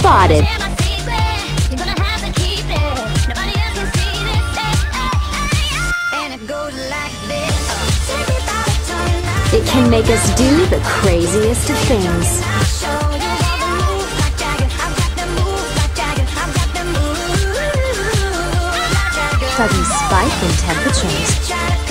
spotted. It can make us do the craziest of things. Sudden spike in temperatures.